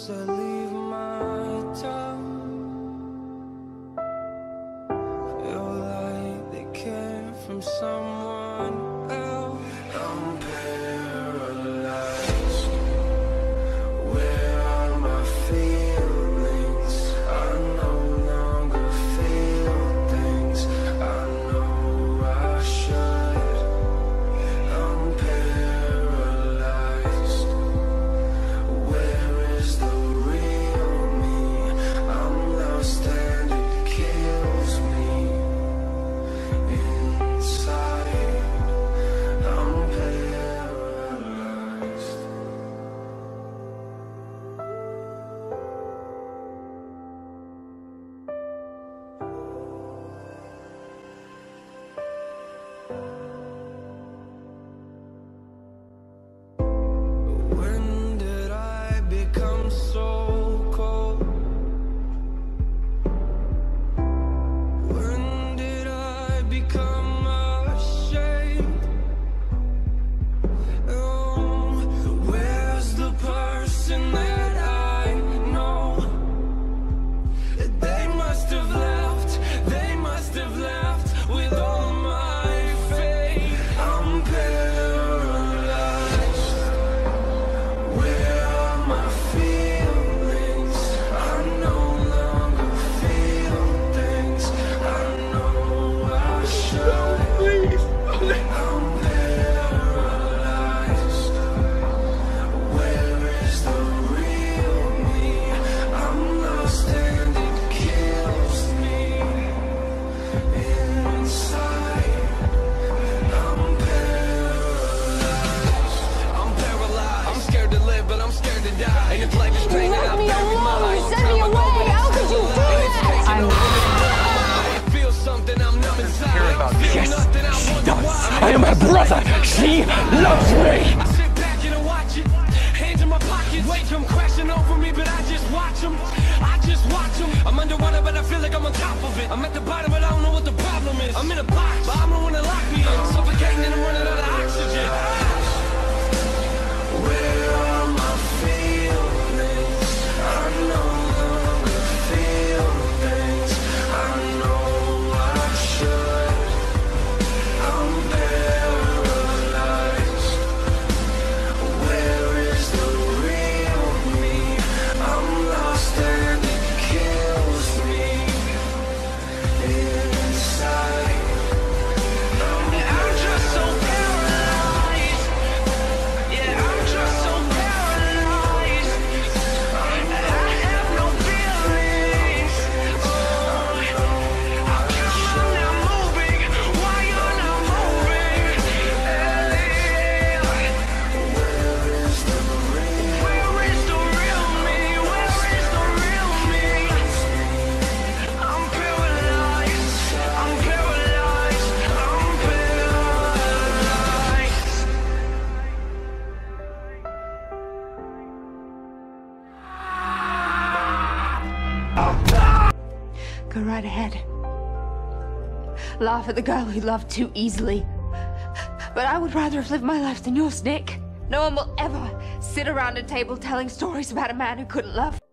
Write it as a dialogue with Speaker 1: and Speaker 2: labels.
Speaker 1: words that leave my tongue feel like they came from someone else. I'm paralyzed. Where are my feelings? I no longer feel things I know I should. I'm paralyzed. Where is the real me? I'm lost and it kills me inside. I'm paralyzed. When did I become so cold? When did I become ashamed? Oh, where's the person that I know? They must have left, they must have left with all my faith. I'm paralyzed. Where are my feelings? I no longer feel things I know I should. I'm paralyzed. Where is the real me? I'm lost and it kills me inside. I'm paralyzed. I'm paralyzed. I'm scared to live, but I'm scared to die. And if life is pain, then I'll bury my life.
Speaker 2: Send me away! How could you do that?
Speaker 1: I feel something, I'm numb inside.
Speaker 3: Yes, she does. I am her brother. She loves me.
Speaker 1: I sit back and I watch it. Hands in my pockets. Wait, come crashing over me, but I just watch them. I just watch them. I'm underwater, but I feel like I'm on top of it. I'm at the bottom, but I don't know what the problem is. I'm in a box, but I'm the one that locked me in. I'm suffocating and I'm running out of oxygen. Where are my feelings? I no longer feel things I know I should. I'm paralyzed. Where is the real me? I'm lost and it kills me inside. I'm just so paralyzed. Yeah, I'm just so paralyzed. I have no feelings. Oh, how come I'm not moving? Why you're not moving? Where is the real? Where is the real me? Where is the real me? I'm paralyzed. I'm paralyzed. I'm paralyzed.
Speaker 2: Go right ahead. Laugh at the girl who loved too easily. But I would rather have lived my life than yours, Nick. No one will ever sit around a table telling stories about a man who couldn't love.